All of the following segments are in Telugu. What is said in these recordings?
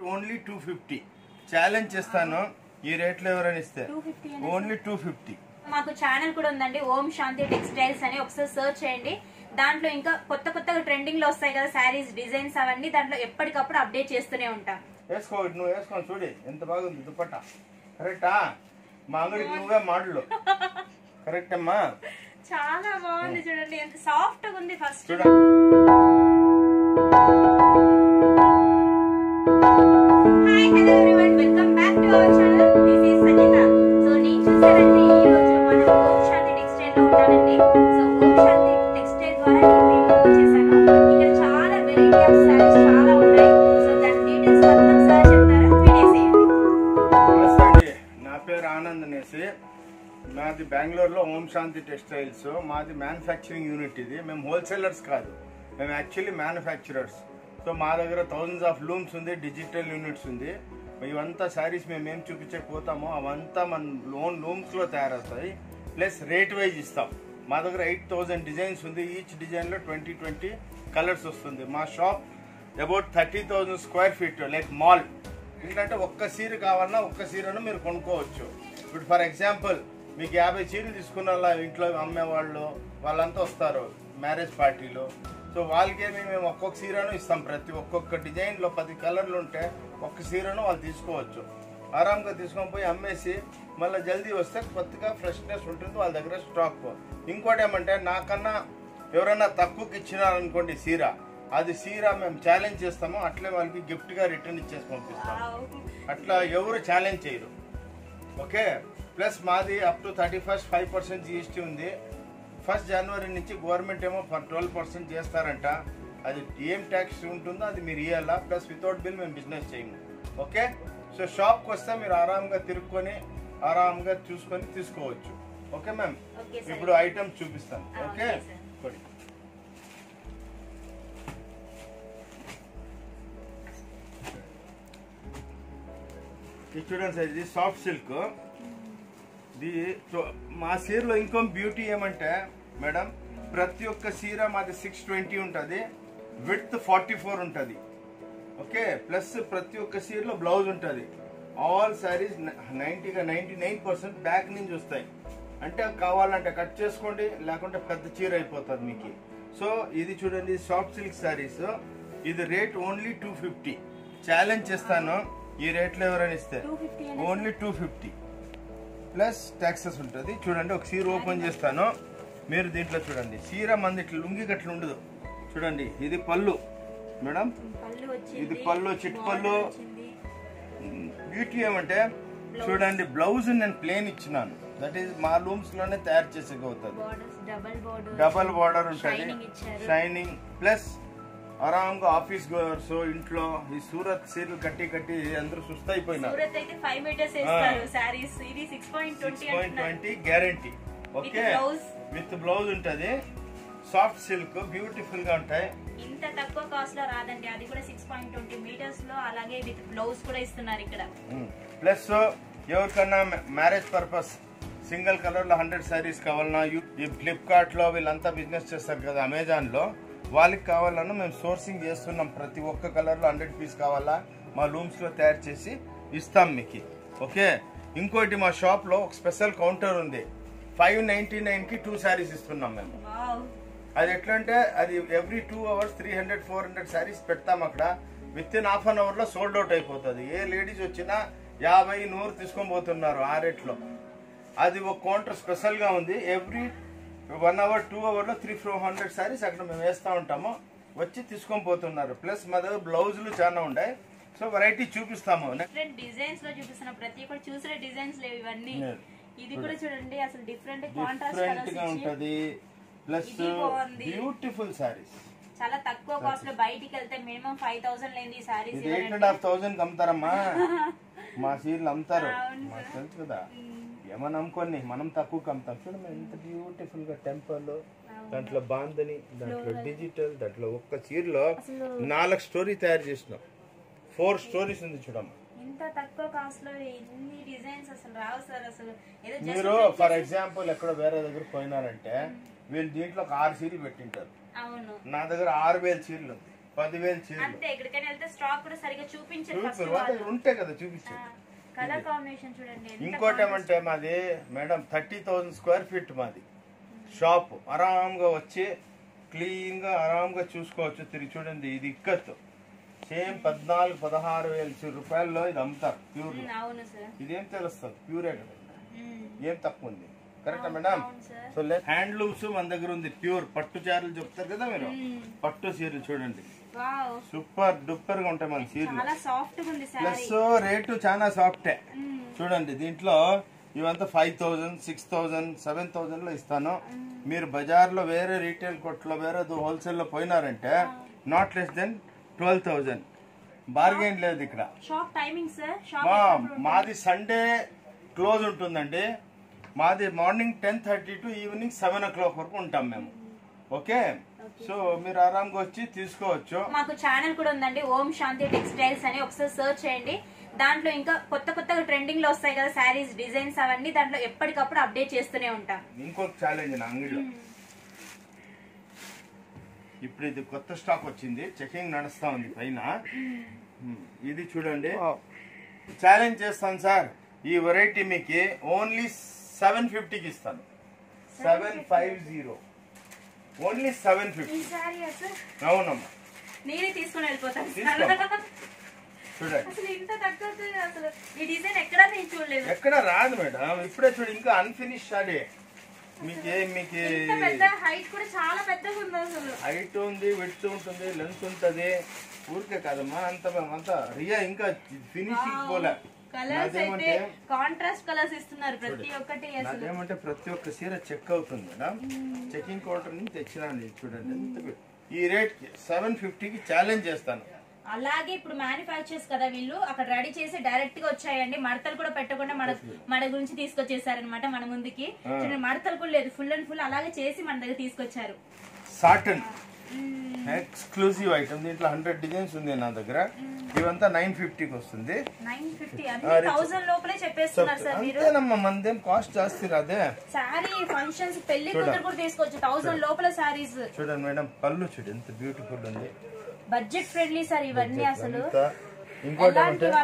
ఓన్లీ 250 ఛాలెంజ్ చేస్తాను ఈ రేట్ లో ఎవరైనా ఇస్తే ఓన్లీ 250 మాకు ఛానల్ కూడా ఉందండి ఓం శాంతి టెక్స్టైల్స్ అని ఒకసారి సర్చ్ చేయండి దాంట్లో ఇంకా కొత్తగా ట్రెండింగ్ లో వస్తాయి కదా శారీస్ డిజైన్స్ అవన్నీ దాంట్లో ఎప్పటికప్పుడు అప్డేట్ చేస్తూనే ఉంటాం వేసుకో నువ్వు వేసుకో చూడి ఎంత బాగుంది దుపట్టా కరెక్టా మా అంగడికి నువ్వే మోడల్ కరెక్ట్ అమ్మా చాలా బాగుంది చూడండి ఎంత సాఫ్ట్ గా ఉంది first hi hello everyone welcome back to our channel this is Sangeeta so నేను చూసారంటే ఈ రోజు మనం ఓం శాంతి టెక్స్టైల్ లో ఉన్నానండి సో ఓం శాంతి టెక్స్టైల్ ద్వారా నేను వచ్చేసాను ఇక్కడ చాలా వెరైటీ ఆఫ్ సారీస్ చాలా ఉన్నాయి సో దాని డీటెయిల్స్ మొత్తం సార్ చెప్తారా వీడియో నమస్తే నా పేరు ఆనంద్ అనేసి మాది బెంగళూరులో ఓం శాంతి టెక్స్టైల్స్ మాది మ్యానుఫ్యాక్చరింగ్ యూనిట్ ఇది మేము హోల్సేలర్స్ కాదు మేము యాక్చువల్లీ మ్యానుఫ్యాక్చరర్స్ సో మా దగ్గర థౌజండ్స్ ఆఫ్ లూమ్స్ ఉంది డిజిటల్ యూనిట్స్ ఉంది ఇవంతా శారీస్ మేము ఏం చూపించకపోతామో అవంతా మన ఓన్ లూమ్స్లో తయారవుతాయి ప్లస్ రేట్ వైజ్ ఇస్తాం మా దగ్గర 8000 డిజైన్స్ ఉంది ఈచ్ డిజైన్లో 20 కలర్స్ వస్తుంది మా shop about 30,000 square feet like mall ఎందుకంటే ఒక్క సీర కావాలన్నా ఒక్క సీరను మీరు కొనుక్కోవచ్చు ఇప్పుడు ఫర్ ఎగ్జాంపుల్ మీకు 50 చీరలు తీసుకున్న ఇంట్లో అమ్మేవాళ్ళు వాళ్ళంతా వస్తారు మ్యారేజ్ పార్టీలో సో వాళ్ళకేమి మేము ఒక్కొక్క సీరను ఇస్తాం ప్రతి ఒక్కొక్క డిజైన్లో 10 కలర్లు ఉంటే ఒక్క సీరను వాళ్ళు తీసుకోవచ్చు ఆరాంగా తీసుకొని పోయి అమ్మేసి మళ్ళీ జల్దీ వస్తే కొత్తగా ఫ్రెష్నెస్ ఉంటుంది వాళ్ళ దగ్గర స్టాక్ ఇంకోటి ఏమంటే నాకన్నా ఎవరైనా తక్కువకి ఇచ్చినారనుకోండి సీర అది సీర మేము ఛాలెంజ్ చేస్తాము అట్లే వాళ్ళకి గిఫ్ట్గా రిటర్న్ ఇచ్చేసి పంపిస్తాము అట్లా ఎవరు ఛాలెంజ్ చేయరు ఓకే ప్లస్ మాది అప్ టు 31st 5% జిఎస్టీ ఉంది 1st జనవరి నుంచి గవర్నమెంట్ ఏమో 12% చేస్తారంట అది ఏం ట్యాక్స్ ఉంటుందో అది మీరు ఇవ్వాలా ప్లస్ వితౌట్ బిల్ మేము బిజినెస్ చేయము ఓకే సో షాప్కి వస్తే మీరు ఆరాంగా తిరుక్కొని ఆరాంగా చూసుకొని తీసుకోవచ్చు ఓకే మ్యామ్ ఇప్పుడు ఐటమ్స్ చూపిస్తాను ఓకే చూడండి సార్ ఇది సాఫ్ట్ సిల్క్ మా సీరలో ఇంకో బ్యూటీ ఏమంటే మేడం ప్రతి ఒక్క సీర మాది 620 ఉంటుంది విడ్త్ 44 ఉంటుంది ఓకే ప్లస్ ప్రతి ఒక్క సీరలో బ్లౌజ్ ఉంటుంది ఆల్ శారీస్ 99% బ్యాక్ నుంచి వస్తాయి అంటే కావాలంటే కట్ చేసుకోండి లేకుంటే పెద్ద చీర అయిపోతుంది మీకు సో ఇది చూడండి సాఫ్ట్ సిల్క్ శారీస్ ఇది రేట్ ఓన్లీ 250 ఛాలెంజ్ చేస్తాను ఈ రేట్లో ఎవరైనా ఇస్తే ఓన్లీ 250 ప్లస్ ట్యాక్సెస్ ఉంటుంది చూడండి ఒక సీర ఓపెన్ చేస్తాను మీరు దీంట్లో చూడండి సీర మంది ఇట్లా లుంగి గట్ల ఉండదు చూడండి ఇది పళ్ళు మేడం ఇది పళ్ళు చిట్ పళ్ళు బ్యూటీ ఏమంటే చూడండి బ్లౌజ్ నేను ప్లేన్ ఇచ్చినాను దట్ ఈస్ మా లూమ్స్ లోనే తయారు చేసేకవుతుంది డబల్ బార్డర్ ఉంటుంది షైనింగ్ ప్లస్ ఆరాంగా ఆఫీస్ గోవర్స్ ఇంట్లో ఈ సూరత్ సీరలు కట్టి అందరూ సుస్తైపోయినారు 6.20 గ్యారంటీ ఓకే విత్ బ్లౌజ్ ఉంటది సాఫ్ట్ సిల్క్ బ్యూటిఫుల్ గా ఉంటాయి ఇంత తక్కువ కాస్ట్ లో రాదండి అది కూడా 6.20 మీటర్స్ లో అలాగే విత్ బ్లౌజ్ కూడా ఇస్తున్నారు ఇక్కడ ప్లస్ ఎవరికన్నా మ్యారేజ్ పర్పస్ సింగిల్ కలర్ లో 100 సారీస్ కావాలన్నా ఈ ఫ్లిప్కార్ట్ లో వీళ్ళంతా బిజినెస్ చేస్తారు కదా అమెజాన్ లో వాళ్ళకి కావాలన్నా మేము సోర్సింగ్ చేస్తున్నాం ప్రతి ఒక్క కలర్ లో 100 పీస్ కావాలా మా లూమ్స్ లో తయారు చేసి ఇస్తాం మీకు ఓకే ఇంకోటి మా షాప్ లో ఒక స్పెషల్ కౌంటర్ ఉంది 599 కి 2 సారీస్ ఇస్తున్నాం మేము అది ఎట్లా అంటే అది ఎవ్రీ 2 అవర్స్ 300-400 సారీస్ పెడతాం అక్కడ with in half an hour లో సోల్డ్ అవుట్ అయిపోతుంది ఏ లేడీస్ వచ్చినా 50-100 తీసుకొని పోతున్నారు ఆ రేట్ లో అది ఒక కౌంటర్ స్పెషల్ గా ఉంది ఎవ్రీ 1 అవర్ 2 అవర్ లో 300-400 సారీస్ అక్కడ మేము వేస్తా ఉంటాము వచ్చి తీసుకొని పోతున్నారు ప్లస్ మా దగ్గర బ్లౌజులు చాలా ఉన్నాయి సో వెరైటీ చూపిస్తాము డిజైన్స్ లో చూపిస్తున్న ప్రతి ఒక్కటి చూసిన డిజైన్స్ లేవు ఇవన్నీ ఇది కూడా చూడండి అసలు డిఫరెంట్ కాంట్రాస్ట్ గా ఉంటది ప్లస్ బ్యూటిఫుల్ సారీస్ చాలా తక్కువ కాస్ట్ లో బయటికి వెళ్తే మినిమం 5000 లేని సారీస్ 8,500 అమ్ముతారమ్మా మా సీర్లు అమ్ముతారు మాకు తెలుసు కదా ఏమన్నా అమ్ముకొని మనం తక్కువ అమ్ముతాం చూడండి ఎంత బ్యూటిఫుల్ గా టెంపుల్ దాంట్లో బాందని దాంట్లో డిజిటల్ దాంట్లో ఒక్క చీరలో 4 స్టోరీ తయారు చేసినాం 4 స్టోరీస్ ఉంది చూడమ్మా ఇంత తక్కువ కాస్ట్ లో ఎన్ని డిజైన్స్ అసలు రావు సార్ అసలు మీరు ఫర్ ఎగ్జాంపుల్ ఎక్కడ వేరే దగ్గర పోయినారంటే వీళ్ళు దీంట్లో ఒక 6 చీరలు పెట్టింటారు నా దగ్గర 6000 చీరలు ఉంది 10,000 చీరలు అంతే. ఎక్కడికైనా వెళ్తే స్టాక్ కూడా సరిగా చూపించారు. ఉంటే కదా చూపించారు. కలర్ కాంబినేషన్ చూడండి. ఇంకోటి ఏమంటే మాది మేడం 30,000 స్క్వేర్ ఫీట్ మాది షాప్. ఆరాంగా వచ్చి క్లీన్ గా ఆరాంగా చూసుకోవచ్చు. తిరిగి చూడండి, ఇది ఇక్కత్ సేమ్ 14,000-16,000 రూపాయల్లో ఇది అమ్ముతారు ప్యూర్. ఇదేం తెలుస్తుంది ప్యూరే కదా, ఏం తక్కువ ఉంది. కరెక్టా మేడం? సో హ్యాండ్లూమ్స్ మన దగ్గర ఉంది ప్యూర్. పట్టు చీరలు చెప్తారు కదా మీరు, పట్టు చీరలు చూడండి సూపర్ డూపర్ గా ఉంటాయి మన చీరలు. ప్లస్ రేటు చాలా సాఫ్టే చూడండి. దీంట్లో ఇవంతా 5,000, 6,000, 7,000 లో ఇస్తాను. మీరు బజార్ లో వేరే రీటైల్ కొట్లో వేరే హోల్సేల్ లో పోయినారంటే నాట్ లెస్ దెన్ 12,000. బార్గెన్ లేదు ఇక్కడ. మాది సండే క్లోజ్ ఉంటుందండి. మాది మార్నింగ్ 10:30 టు ఈవినింగ్ 7 o'clock వరకు ఉంటాం మేము. ఓకే, సో మీరు ఆరాంగా వచ్చి తీసుకోవచ్చు. మాకు ఛానల్ కూడా ఉందండి, ఓం శాంతి టెక్స్టైల్స్ అని. ఒకసారి సర్చ్ చేయండి. దాంట్లో ఇంకా కొత్త కొత్తగా ట్రెండింగ్ లో వస్తాయి కదా శారీస్ డిజైన్స్, అవన్నీ దాంట్లో ఎప్పటికప్పుడు అప్డేట్ చేస్తూనే ఉంటాం. ఇంకొక ఛాలెంజ్ నా అంగడిలో ఇప్పుడు ఇది కొత్త స్టాక్ వచ్చింది, చెకింగ్ నడుస్తా ఉంది పైన. ఇది చూడండి, ఛాలెంజ్ చేస్తాను సార్. ఈ వెరైటీ మీకు ఓన్లీ 750కి ఇస్తాను. 750 ఓన్లీ 750. అవునమ్మా, నేనే తీసుకుని వెళ్ళిపోతాను. చూడండి, అసలు ఇంత తక్కువ అసలు ఈ డిజైన్ ఎక్కడా నేను చూడలేదు. ఎక్కడ రాదు మేడం, ఇప్పుడే చూడు, ఇంకా అన్ఫినిష్ అదే. మీకు హైట్ కూడా చాలా పెద్దగా ఉంది. అసలు హైట్ ఉంది, విడ్త్ ఉంటుంది, లెంత్ ఉంటది. ఊరికే కాదమ్మా, అంత రియా ఇంకా ఫినిషింగ్ పోలే. కాంట్రాస్ట్ కలర్స్ ఇస్తున్నారు ప్రతి ఒక్కటి. అదేమంటే ప్రతి ఒక్క చీర చెక్ అవుతుంది మేడం. చెకింగ్ కౌంటర్ నుంచి తెచ్చినాను. చూడండి, ఈ రేట్ 750కి ఛాలెంజ్ చేస్తాను. అలాగే ఇప్పుడు మ్యానుఫ్యాక్చర్స్ కదా వీళ్ళు, అక్కడ రెడీ చేసి డైరెక్ట్ గా వచ్చాయండి. మడతలు కూడా పెట్టకుండా మన గురించి తీసుకొచ్చేసారనమాట మన ముందుకి. మడతలు కూడా లేదు, ఫుల్ అండ్ ఫుల్ అలాగే చేసి మన దగ్గర తీసుకొచ్చారు. Satin exclusive item. దీంట్లో 100 డిజైన్స్ ఉంది నా దగ్గర. ఇవంతా 950కి వస్తుంది. 950 లోపలే చెప్పేస్తున్నారు సార్ మీరు. అంతేనమ్మా, మనదేం కాస్ట్ జాస్తి రాదే. సారీ ఫంక్షన్స్ పెళ్లి కూతురు కూడా తీసుకోవచ్చు 1000 లోపల సారీస్. చూడండి మేడం, పళ్ళు చూడు ఎంత బ్యూటిఫుల్ ఉంది. బడ్జెట్ ఫ్రెండ్లీ సార్ ఇవన్నీ. అసలు ఇంకోటి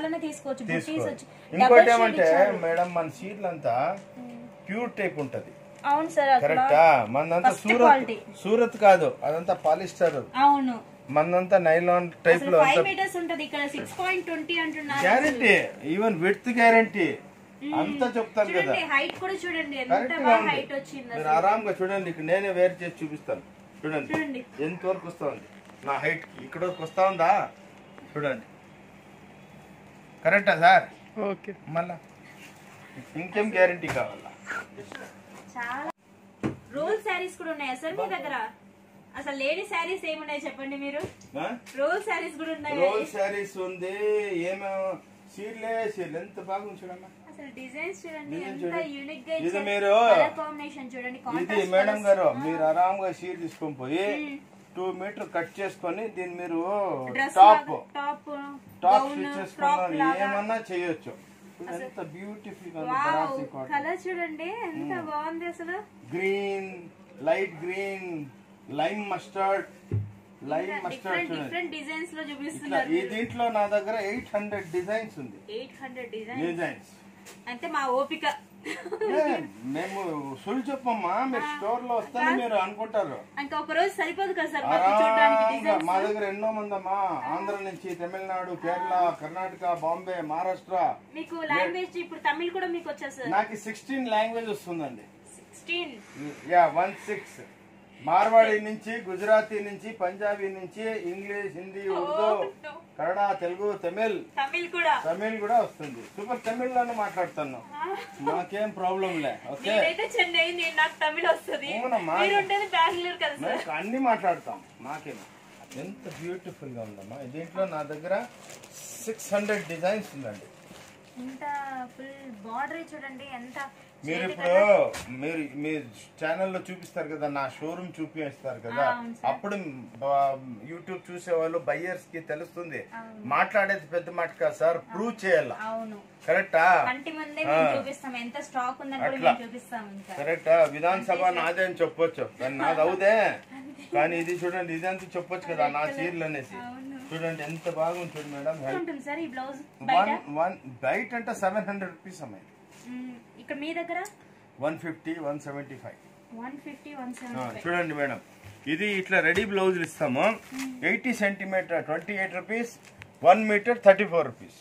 ఏమంటే మేడం, మన సీట్లు అంతా ప్యూర్ టైప్ ఉంటది. అవును సార్, కరెక్టా? మనంతా సూరత్ కాదు, అదంతా పాలిస్టర్. అవును, మనంతా నైలాన్ టైప్ లో. 5 మీటర్స్ ఉంటది, ఇక్కడ 6.20 అంటున్నారు. గ్యారంటీ, ఈవెన్ విడ్త్ గ్యారంటీ అంతా చెప్తాను కదా. హైట్ కూడా చూడండి ఎంత బాగా హైట్ వచ్చింది. మీరు ఆరాంగా చూడండి, ఇక్కడ నేనే వేర్ చేసి చూపిస్తాను. చూడండి ఎంత వరకు వస్తా ఉంది నా హైట్ కి. ఇక్కడ వరకు వస్తా ఉందా చూడండి. కరెక్టా సార్? ఓకే, మళ్ళా ఇంకేం గ్యారంటీ కావాలా? చాలా రోల్ శారీస్ కూడా ఉన్నాయా సార్ మీ దగ్గర? అసలు లేడీ శారీస్ ఏమున్నాయి చెప్పండి మీరు? రోల్ శారీస్ కూడా ఉన్నాయి. రోల్ శారీస్ ఉంది. ఏమో సీర్లే ఎంత బాగుంది చూడమ్మా. అసలు డిజైన్స్ చూడండి ఎంత యూనిక్ గా ఇది. మీరు కాంబినేషన్ చూడండి. ఇది మేడం గారు, మీరు ఆరాంగా సీర్ తీసుకొని పోయి 2 మీటర్ కట్ చేసుకొని దీన్ని మీరు టాప్ స్టిచ్ చేసుకుని ఏమన్నా చేయొచ్చు. ఎంత బ్యూటిఫుల్ కలర్ చూడండి ఎంత బాగుంది. అసలు green, light green, lime mustard different designs లో చూపిస్తున్నారు. ఈ దీంట్లో నా దగ్గర 800 డిజైన్స్ ఉంది. 800 డిజైన్స్ అంటే మా ఓపిక. మేము సులు చెప్పమ్మా, మీరు స్టోర్ లో వస్తాను మీరు అనుకుంటారు. ఇంకా ఒక రోజు సరిపోదు కదా సార్ మా దగ్గర ఎన్నో మంది అమ్మా, ఆంధ్ర నుంచి, తమిళనాడు, కేరళ, కర్ణాటక, బాంబే, మహారాష్ట్ర. మీకు లాంగ్వేజ్ ఇప్పుడు తమిళ్ కూడా మీకు వచ్చా సార్? నాకు 16 లాంగ్వేజ్ వస్తుందండి. 16? 16. మార్వాడి నుంచి, గుజరాతీ నుంచి, పంజాబీ నుంచి, ఇంగ్లీష్, హిందీ, ఉర్దూ, కన్నడ, తెలుగు, తమిళ్ కూడా వస్తుంది. సూపర్ తమిళ్ లోనే మాట్లాడుతాను, నాకేం ప్రాబ్లం లే. ఓకే, అన్ని మాట్లాడతాం, నాకేం. ఎంత బ్యూటిఫుల్ గా ఉందమ్మా. దీంట్లో నా దగ్గర 600 డిజైన్స్ ఉందండి. చూడండి ఎంత. మీరు ఇప్పుడు మీ ఛానల్లో చూపిస్తారు కదా, నా షోరూమ్ చూపిస్తారు కదా, అప్పుడు యూట్యూబ్ చూసే వాళ్ళు బయ్యర్స్ కి తెలుస్తుంది. మాట్లాడేది పెద్ద మాట కాదు సార్, ప్రూవ్ చేయాలి. కరెక్టా? కరెక్టా? విధానసభ నాదే అని చెప్పొచ్చు, నాది అవుదే కానీ ఇది చూడండి, ఇదంతా చెప్పొచ్చు కదా నా చీరలు అనేసి. చూడండి ఎంత బాగుంది చూడండి మేడం. బయట అంటే 700 రూపీస్ అమ్మాయి. ఇక్కడ మీ దగ్గర 150, 175. 150, 175. చూడండి మేడం, ఇది ఇట్లా రెడీ బ్లౌజులు ఇస్తాము. 80 centimetre 28 rupees, 1 metre 34 rupees,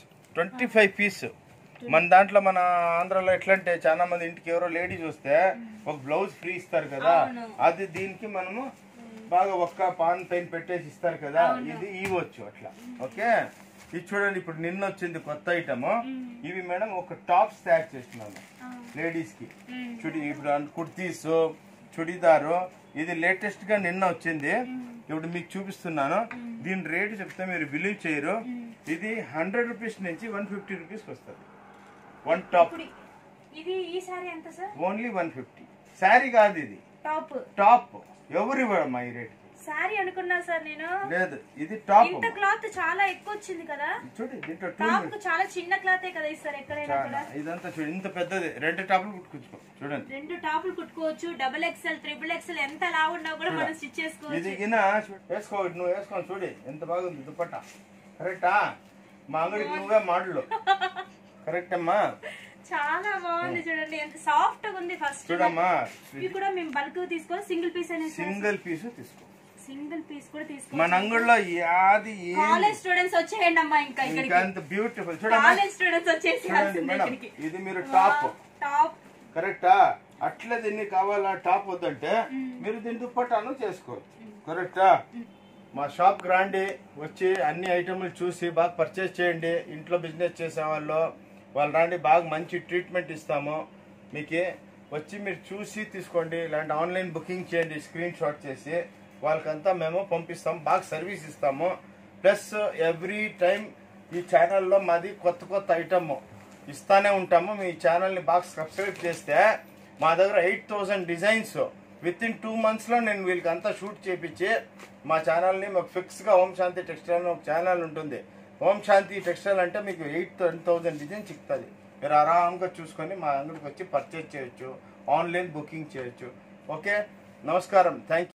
25 piece. మన దాంట్లో మన ఆంధ్రాలో ఎట్లా అంటే చాలా మంది ఇంటికి ఎవరో లేడీస్ వస్తే ఒక బ్లౌజ్ ఫ్రీ ఇస్తారు కదా, అది దీనికి మనము బాగా ఒక్క పాన్ పెయిన్ పెట్టేసి ఇస్తారు కదా, ఇది ఇవ్వచ్చు అట్లా. ఓకే, ఇది చూడండి ఇప్పుడు నిన్న వచ్చింది కొత్త ఐటమ్. ఇవి మేడం ఒక టాప్స్ తయారు చేస్తున్నాము లేడీస్ కి. చూడి ఇప్పుడు కుర్తీస్, చుడిదారు, ఇది లేటెస్ట్ గా నిన్న వచ్చింది. ఇప్పుడు మీకు చూపిస్తున్నాను. దీని రేటు చెప్తే మీరు బిలీవ్ చేయరు. ఇది 100 రూపీస్ నుంచి 150 రూపీస్ వస్తుంది. One top. ఇది ఈ సారీ ఎంత సార్? ఓన్లీ 150. సారీ కాదు, ఇది టాప్. టాప్ ఎవరు ఇవ్వడమ్మా ఈ రేట్? సారీ అనుకున్నా సార్ నేను. లేదు, ఇది టాప్. ఇంత క్లాత్ చాలా ఎక్కువ వచ్చింది కదా. చూడు దీంట్లో టాప్ చాలా చిన్న క్లాతే కదా ఇస్తారు ఎక్కడైనా కూడా. ఇదంతా చూడు ఇంత పెద్దది. 2 టాపులు కుట్టుకోవచ్చు. చూడండి 2 టాపులు కుట్టుకోవచ్చు. డబుల్ ఎక్స్ఎల్, ట్రిపుల్ ఎక్స్ఎల్ ఎంత లావు ఉన్నా కూడా మనం స్టిచ్ చేసుకోవచ్చు. ఇది వేసుకో, నువ్వు వేసుకో చూడు ఎంత బాగుంది దుపట్టా. కరెక్టా? మా అంగడికి నువ్వే మోడల్. కరెక్ట్ అమ్మా, చాలా బాగుంది. చూడండి ఎంత సాఫ్ట్ గా ఉంది. ఫస్ట్ చూడమ్మా, ఇవి కూడా మేము బల్క్ తీసుకోవాలి. సింగిల్ పీస్ అనేది సింగిల్ పీస్ తీసుకో. సింగిల్ పీస్ కూడా తీసుకో. మన అంగడిలో యాది కాలేజ్ స్టూడెంట్స్ వచ్చేయండి అమ్మా. ఇంకా ఇక్కడికి అంత బ్యూటిఫుల్. చూడండి కాలేజ్ స్టూడెంట్స్ వచ్చేసి ఇది మీరు టాప్. టాప్ కరెక్టా? అట్లా దీన్ని కావాలా టాప్ వద్దంటే మీరు దీన్ని దుప్పటాను చేసుకోవచ్చు. కరెక్టా? మా షాప్ రాండి, వచ్చి అన్ని ఐటమ్లు చూసి బాగా పర్చేస్ చేయండి. ఇంట్లో బిజినెస్ చేసే వాళ్ళు రాండి, బాగా మంచి ట్రీట్మెంట్ ఇస్తాము మీకు. వచ్చి మీరు చూసి తీసుకోండి. ఇలాంటి ఆన్లైన్ బుకింగ్ చేయండి, స్క్రీన్ షాట్ చేసి వాళ్ళకంతా మేము పంపిస్తాం. బాగా సర్వీస్ ఇస్తాము. ప్లస్ ఎవ్రీ టైం ఈ ఛానల్లో మాది కొత్త కొత్త ఐటమ్ ఇస్తానే ఉంటాము. మీ ఛానల్ని బాగా సబ్స్క్రైబ్ చేస్తే మా దగ్గర 8000 డిజైన్స్ విత్ ఇన్ 2 months నేను వీళ్ళకి అంతా షూట్ చేపించి మా ఛానల్ని మాకు ఫిక్స్గా ఓం శాంతి టెక్స్టైల్ ఒక ఛానల్ ఉంటుంది. ఓం శాంతి టెక్స్టైల్ అంటే మీకు 8,000 డిజైన్ చిక్కుతుంది. మీరు ఆరాంగా చూసుకొని మా అంగడికి వచ్చి పర్చేజ్ చేయొచ్చు, ఆన్లైన్ బుకింగ్ చేయొచ్చు. ఓకే, నమస్కారం, థ్యాంక్ యూ.